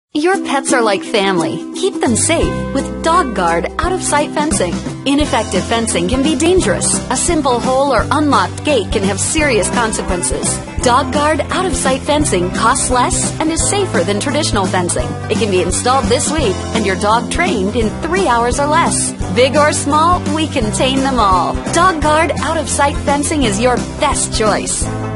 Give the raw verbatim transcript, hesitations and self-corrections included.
Your pets are like family. Keep them safe with Dog Guard out-of-sight fencing. Ineffective fencing can be dangerous. A simple hole or unlocked gate can have serious consequences. Dog Guard out-of-sight fencing costs less and is safer than traditional fencing. It can be installed this week and your dog trained in three hours or less. Big or small, we contain them all. Dog Guard out-of-sight fencing is your best choice.